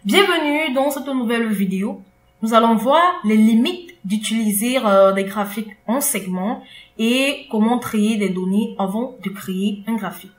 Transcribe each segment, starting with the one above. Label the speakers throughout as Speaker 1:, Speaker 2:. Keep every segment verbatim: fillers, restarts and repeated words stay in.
Speaker 1: Bienvenue dans cette nouvelle vidéo. Nous allons voir les limites d'utiliser euh, des graphiques en segments et comment trier des données avant de créer un graphique.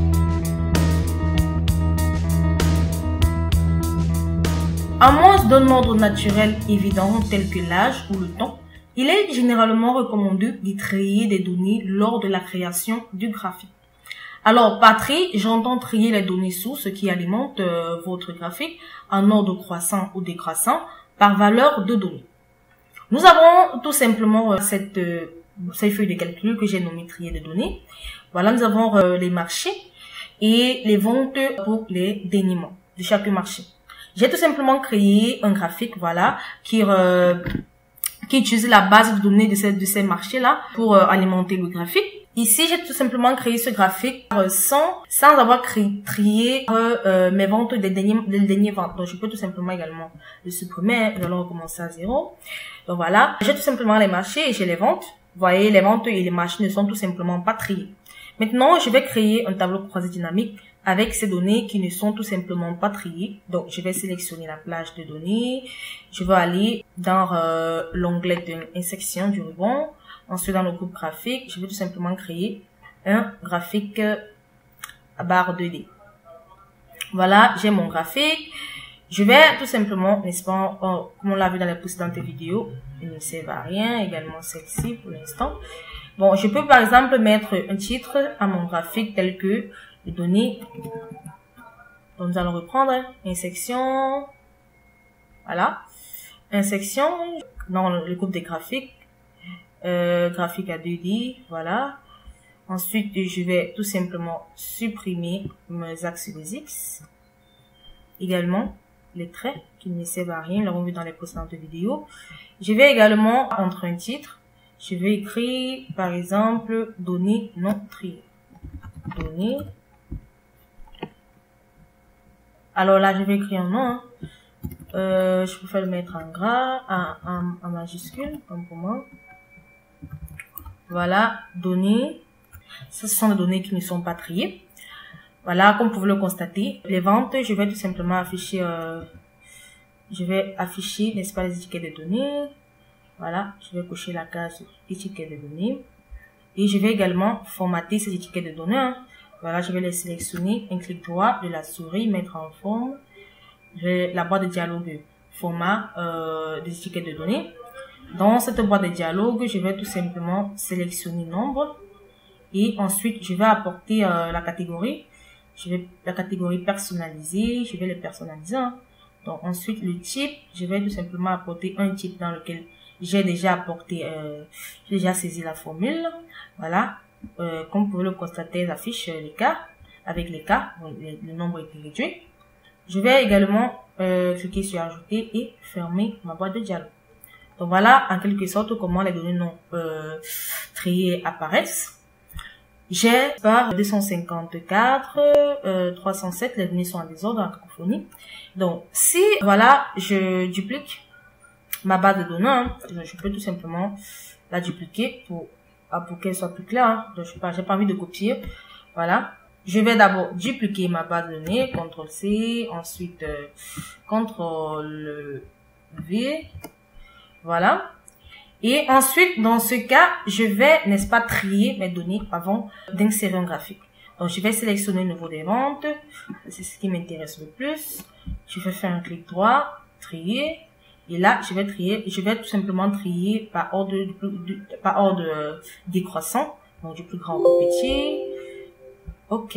Speaker 1: À moins d'un ordre naturel évident tel que l'âge ou le temps, il est généralement recommandé de trier des données lors de la création du graphique. Alors, par tri, j'entends trier les données sources qui alimentent euh, votre graphique en ordre croissant ou décroissant par valeur de données. Nous avons tout simplement euh, cette, euh, cette feuille de calcul que j'ai nommée trier des données. Voilà, nous avons euh, les marchés et les ventes pour les déniements de chaque marché. J'ai tout simplement créé un graphique, voilà, qui euh, qui utilise la base de données de ces, de ces marchés-là pour euh, alimenter le graphique. Ici, j'ai tout simplement créé ce graphique euh, sans sans avoir créé, trié euh, euh, mes ventes des derniers des derniers ventes. Donc, je peux tout simplement également le supprimer. Nous allons recommencer à zéro. Donc voilà, j'ai tout simplement les marchés et j'ai les ventes. Vous voyez, les ventes et les marchés ne sont tout simplement pas triés. Maintenant, je vais créer un tableau croisé dynamique avec ces données qui ne sont tout simplement pas triées. Donc, je vais sélectionner la plage de données. Je vais aller dans euh, l'onglet d'insertion du ruban. Ensuite, dans le groupe graphique, je vais tout simplement créer un graphique à barre deux D. Voilà, j'ai mon graphique. Je vais tout simplement, n'est-ce pas, oh, comme on l'a vu dans les précédentes vidéos, il ne sert à rien, également celle-ci pour l'instant. Bon, je peux par exemple mettre un titre à mon graphique tel que les données. Donc, nous allons reprendre insertion. Voilà. Insertion dans le groupe des graphiques. Euh, graphique à deux D, voilà. Ensuite, je vais tout simplement supprimer mes axes des X. Également, les traits qui ne servent à rien, nous l'avons vu dans les précédentes vidéos. Je vais également, entre un titre, je vais écrire, par exemple, données non triées. Données. Alors là, je vais écrire un nom. Hein. Euh, je préfère le mettre en gras, en, en, en majuscule, comme pour moi. Voilà, données. Ce sont des données qui ne sont pas triées. Voilà, comme vous pouvez le constater, les ventes, je vais tout simplement afficher, euh, je vais afficher, n'est-ce pas, les étiquettes de données. Voilà, je vais cocher la case étiquette de données. Et je vais également formater ces étiquettes de données. Hein. Voilà, je vais les sélectionner, un clic droit de la souris, mettre en forme. Je vais la boîte de dialogue, format euh, des étiquettes de données. Dans cette boîte de dialogue, je vais tout simplement sélectionner nombre et ensuite je vais apporter euh, la catégorie. Je vais la catégorie personnalisée, je vais les personnaliser. Hein. Donc ensuite le type, je vais tout simplement apporter un type dans lequel j'ai déjà apporté, euh, j'ai déjà saisi la formule. Voilà, euh, comme vous pouvez le constater, j'affiche les cas avec les cas, le, le nombre est réduit. Je vais également euh, cliquer sur ajouter et fermer ma boîte de dialogue. Donc voilà en quelque sorte comment les données non euh, triées apparaissent. J'ai par deux cent cinquante-quatre, euh, trois cent sept, les données sont en désordre en cacophonie. Donc si voilà je duplique ma base de données, hein, je peux tout simplement la dupliquer pour, pour qu'elle soit plus claire. Hein. Donc je n'ai pas, pas envie de copier. Voilà. Je vais d'abord dupliquer ma base de données, contrôle C, ensuite euh, contrôle V. Voilà. Et ensuite, dans ce cas, je vais, n'est-ce pas, trier mes données avant d'insérer un graphique. Donc, je vais sélectionner le niveau des ventes. C'est ce qui m'intéresse le plus. Je vais faire un clic droit, trier. Et là, je vais trier, je vais tout simplement trier par ordre, de, de, par ordre euh, décroissant. Donc, du plus grand au plus petit. OK.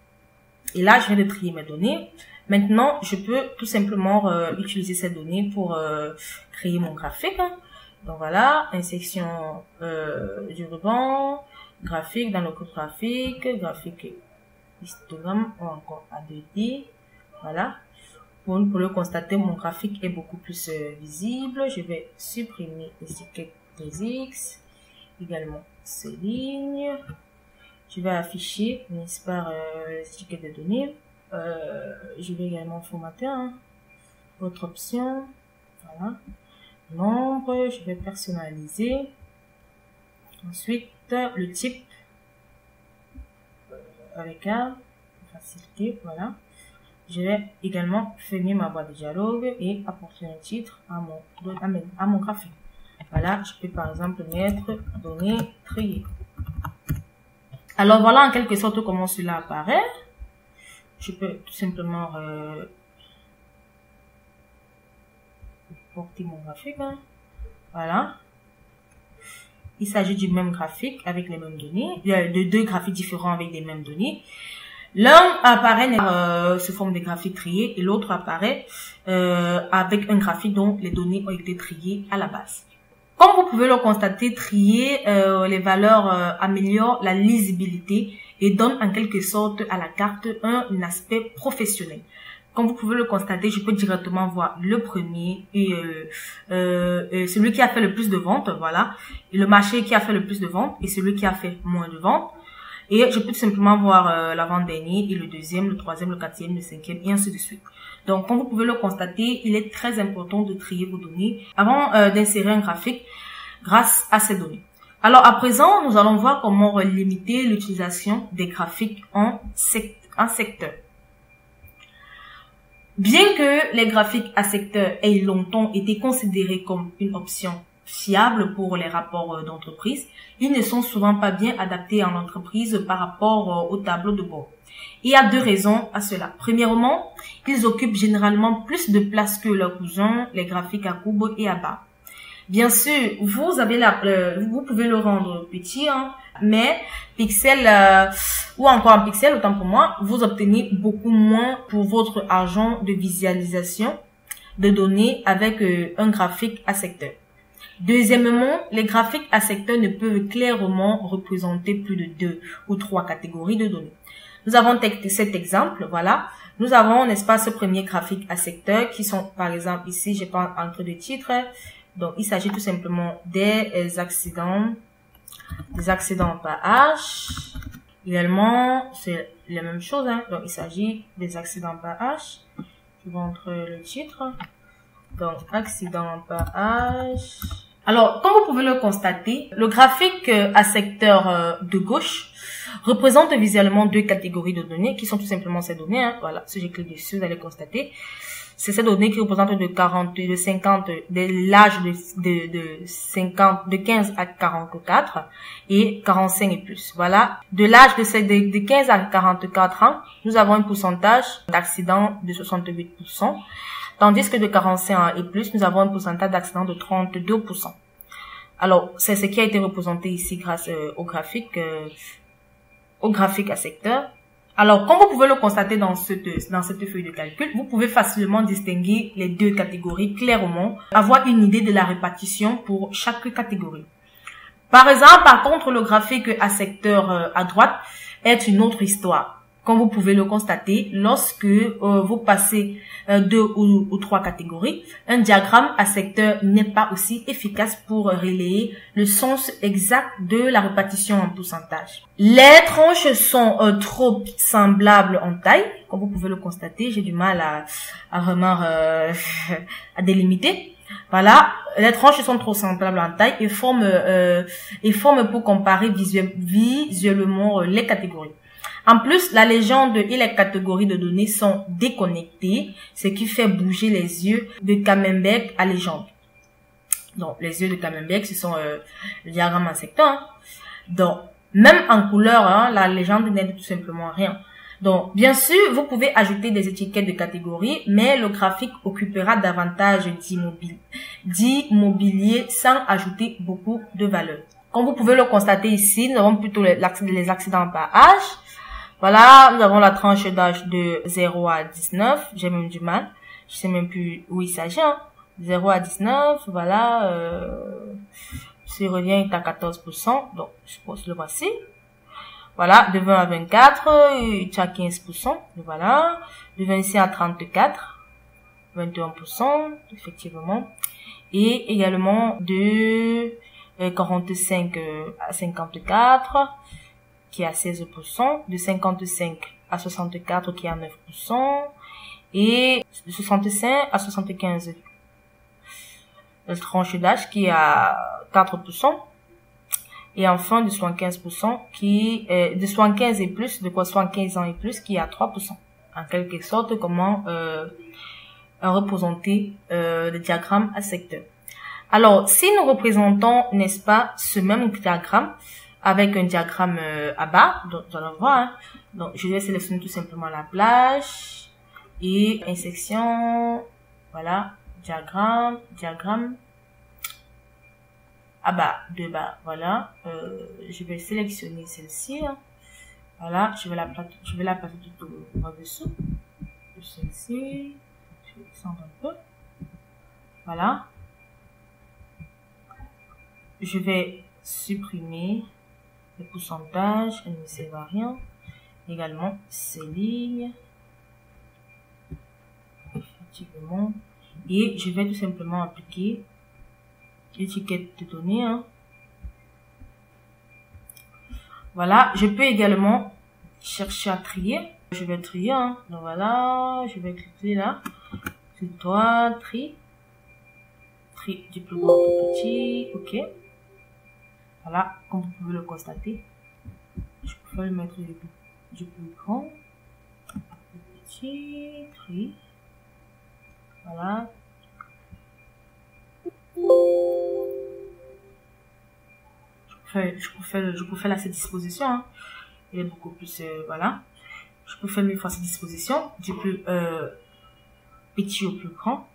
Speaker 1: Et là, je vais de trier mes données. Maintenant, je peux tout simplement euh, utiliser ces données pour euh, créer mon graphique. Donc voilà, insertion euh, du ruban, graphique dans le groupe graphique, graphique histogramme ou encore à deux D. Voilà. Pour, pour le constater, mon graphique est beaucoup plus euh, visible. Je vais supprimer les étiquettes des X, également ces lignes. Je vais afficher, n'est-ce pas, euh, les étiquettes de données. Euh, je vais également formater hein, autre option. Voilà. Nombre, je vais personnaliser. Ensuite, le type avec un facilité, voilà. je vais également fermer ma boîte de dialogue et apporter un titre à mon, à mon, à mon graphique. Voilà, je peux par exemple mettre données triées. Alors voilà en quelque sorte comment cela apparaît. Je peux tout simplement euh, porter mon graphique. Hein. Voilà. Il s'agit du même graphique avec les mêmes données, de deux graphiques différents avec les mêmes données. L'un apparaît euh, sous forme de graphique trié et l'autre apparaît euh, avec un graphique dont les données ont été triées à la base. Comme vous pouvez le constater, trier euh, les valeurs euh, améliore la lisibilité et donne en quelque sorte à la carte un, un aspect professionnel. Comme vous pouvez le constater, je peux directement voir le premier et euh, euh, celui qui a fait le plus de ventes, voilà, et le marché qui a fait le plus de ventes et celui qui a fait moins de ventes. Et je peux tout simplement voir euh, l'avant-dernier et le deuxième, le troisième, le quatrième, le cinquième et ainsi de suite. Donc, comme vous pouvez le constater, il est très important de trier vos données avant euh, d'insérer un graphique grâce à ces données. Alors, à présent, nous allons voir comment limiter l'utilisation des graphiques en, sect en secteur. Bien que les graphiques à secteur aient longtemps été considérés comme une option fiable pour les rapports d'entreprise, ils ne sont souvent pas bien adaptés en entreprise par rapport au tableau de bord. Il y a deux raisons à cela. Premièrement, ils occupent généralement plus de place que leurs cousins, les graphiques à courbe et à barre. Bien sûr, vous avez la, euh, vous pouvez le rendre petit, hein, mais pixel euh, ou encore en pixel, autant pour moi, vous obtenez beaucoup moins pour votre argent de visualisation de données avec euh, un graphique à secteur. Deuxièmement, les graphiques à secteur ne peuvent clairement représenter plus de deux ou trois catégories de données. Nous avons cet exemple, voilà. Nous avons, n'est-ce pas, ce premier graphique à secteur qui sont, par exemple, ici, j'ai pas entré de titre. Donc, il s'agit tout simplement des accidents, des accidents par H. Également, c'est la même chose, hein. Donc, il s'agit des accidents par H. Je vais entrer le titre. Donc, accident par H. Alors, comme vous pouvez le constater, le graphique à secteur de gauche représente visuellement deux catégories de données qui sont tout simplement ces données. Hein. Voilà, si je clique dessus, vous allez constater. C'est ces données qui représentent de quarante, de cinquante, de l'âge de, de, de cinquante, de quinze à quarante-quatre et quarante-cinq et plus. Voilà. De l'âge de, de, de quinze à quarante-quatre ans, nous avons un pourcentage d'accidents de soixante-huit pour cent. Tandis que de quarante-cinq ans et plus, nous avons un pourcentage d'accidents de trente-deux pour cent. Alors, c'est ce qui a été représenté ici grâce euh, au graphique, euh, au graphique à secteur. Alors, comme vous pouvez le constater dans cette, dans cette feuille de calcul, vous pouvez facilement distinguer les deux catégories clairement, avoir une idée de la répartition pour chaque catégorie. Par exemple, par contre, le graphique à secteur euh, à droite est une autre histoire. Comme vous pouvez le constater, lorsque euh, vous passez euh, deux ou, ou trois catégories, un diagramme à secteur n'est pas aussi efficace pour relayer le sens exact de la répartition en pourcentage. Les tranches sont euh, trop semblables en taille. Comme vous pouvez le constater, j'ai du mal à, à vraiment euh, à délimiter. Voilà, les tranches sont trop semblables en taille et forment, euh, et forment pour comparer visuel, visuellement euh, les catégories. En plus, la légende et les catégories de données sont déconnectées, ce qui fait bouger les yeux de Camembert à légende. Donc, les yeux de Camembert, ce sont euh, le diagramme en secteur. Hein. Donc, même en couleur, hein, la légende n'aide tout simplement rien. Donc, bien sûr, vous pouvez ajouter des étiquettes de catégories, mais le graphique occupera davantage d'immobilier sans ajouter beaucoup de valeur. Comme vous pouvez le constater ici, nous avons plutôt les accidents par H. Voilà, nous avons la tranche d'âge de zéro à dix-neuf. J'ai même du mal. Je sais même plus où il s'agit. Hein. zéro à dix-neuf, voilà. Euh, si revient est à quatorze pour cent. Donc, je pense le voici. Voilà, de vingt à vingt-quatre, il est à quinze pour cent. Voilà. De vingt-cinq à trente-quatre, vingt et un pour cent, effectivement. Et également de quarante-cinq à cinquante-quatre. Qui est à seize pour cent, de cinquante-cinq à soixante-quatre qui est à neuf pour cent, et de soixante-cinq à soixante-quinze, la tranche d'âge qui est à quatre pour cent, et enfin de soixante-quinze pour cent qui est de soixante-quinze et plus, de quoi soixante-quinze ans et plus qui est à trois pour cent. en quelque sorte comment euh, représenter euh, le diagramme à secteur. Alors, si nous représentons, n'est-ce pas, ce même diagramme avec un diagramme euh, à bas, donc vous allez voir, hein. Donc je vais sélectionner tout simplement la plage et une section, voilà, diagramme, diagramme à bas, de bas, voilà. Euh, je vais sélectionner celle-ci, hein. Voilà, je vais la placer, je vais la placer tout au-dessous de celle-ci. Je vais descendre un peu, voilà. Je vais supprimer le pourcentage, elle ne sert à rien. Également ces lignes, effectivement, et je vais tout simplement appliquer l'étiquette de données, hein. Voilà, je peux également chercher à trier. Je vais trier, hein. Donc voilà, je vais cliquer là sur toi, tri, tri du plus grand au plus petit, ok. Voilà, comme vous pouvez le constater, je peux le mettre du, du plus grand au plus petit, tri, voilà. Je peux, je peux faire, je peux faire à cette disposition, hein. Il est beaucoup plus, euh, voilà. Je peux faire mille fois cette disposition, du plus euh, petit au plus grand.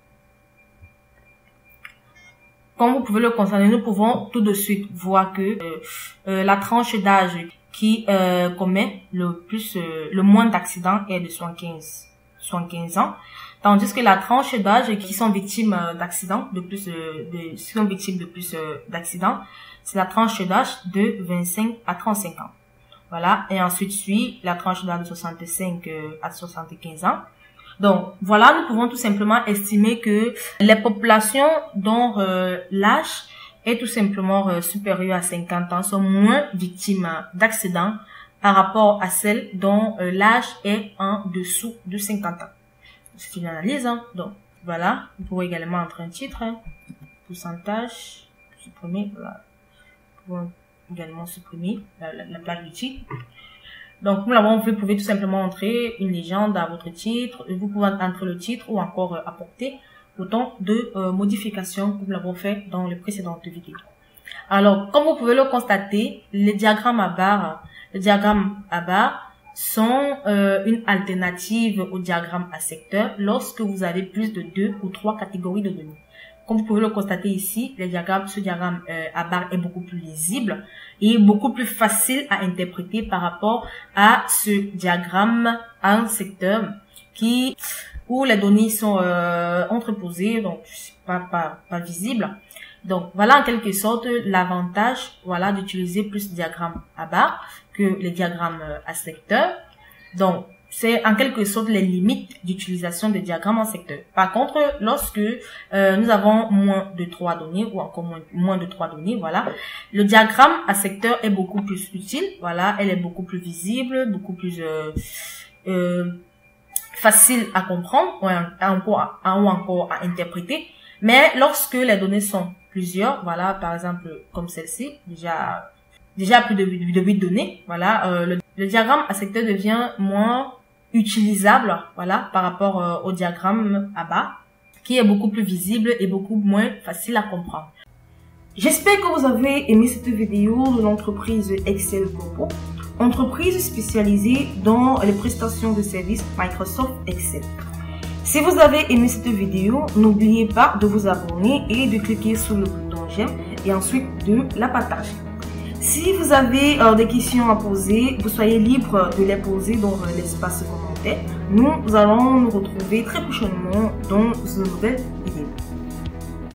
Speaker 1: Comme vous pouvez le constater, nous pouvons tout de suite voir que euh, euh, la tranche d'âge qui euh, commet le plus, euh, le moins d'accidents est de soixante-quinze ans, tandis que la tranche d'âge qui sont victimes euh, d'accidents, de plus, euh, de, sont victimes de plus euh, d'accidents, c'est la tranche d'âge de vingt-cinq à trente-cinq ans. Voilà, et ensuite suit la tranche d'âge de soixante-cinq euh, à soixante-quinze ans. Donc, voilà, nous pouvons tout simplement estimer que les populations dont euh, l'âge est tout simplement euh, supérieur à cinquante ans sont moins victimes d'accidents par rapport à celles dont euh, l'âge est en dessous de cinquante ans. C'est une analyse, hein. Donc, voilà, vous pouvez également entrer un titre, hein. Pourcentage, supprimer, voilà. Vous pouvez également supprimer la, la, la plage du titre. Donc, nous l'avons vu, vous pouvez tout simplement entrer une légende à votre titre. Vous pouvez entrer le titre ou encore euh, apporter autant de euh, modifications que nous l'avons fait dans les précédentes vidéos. Alors, comme vous pouvez le constater, les diagrammes à barres, les diagrammes à barres sont euh, une alternative au diagramme à secteur lorsque vous avez plus de deux ou trois catégories de données. Comme vous pouvez le constater ici, les diagrammes, ce diagramme euh, à barre est beaucoup plus lisible et beaucoup plus facile à interpréter par rapport à ce diagramme à un secteur qui où les données sont euh, entreposées, donc pas pas pas visibles. Donc voilà en quelque sorte l'avantage, voilà, d'utiliser plus de diagrammes à barre que les diagrammes à secteur. Donc c'est en quelque sorte les limites d'utilisation des diagrammes en secteur. Par contre, lorsque euh, nous avons moins de trois données ou encore moins, moins de trois données, voilà, le diagramme à secteur est beaucoup plus utile. Voilà, elle est beaucoup plus visible, beaucoup plus euh, euh, facile à comprendre ou encore à, ou encore à interpréter. Mais lorsque les données sont plusieurs, voilà, par exemple comme celle-ci, déjà déjà plus de, de huit données, voilà, euh, le, le diagramme à secteur devient moins utilisable, voilà, par rapport euh, au diagramme à bas, qui est beaucoup plus visible et beaucoup moins facile à comprendre. J'espère que vous avez aimé cette vidéo de l'entreprise Excel Popo, entreprise spécialisée dans les prestations de services Microsoft Excel. Si vous avez aimé cette vidéo, n'oubliez pas de vous abonner et de cliquer sur le bouton j'aime et ensuite de la partager. Si vous avez euh, des questions à poser, vous soyez libre de les poser dans euh, l'espace commentaire. Nous allons nous retrouver très prochainement dans une nouvelle vidéo.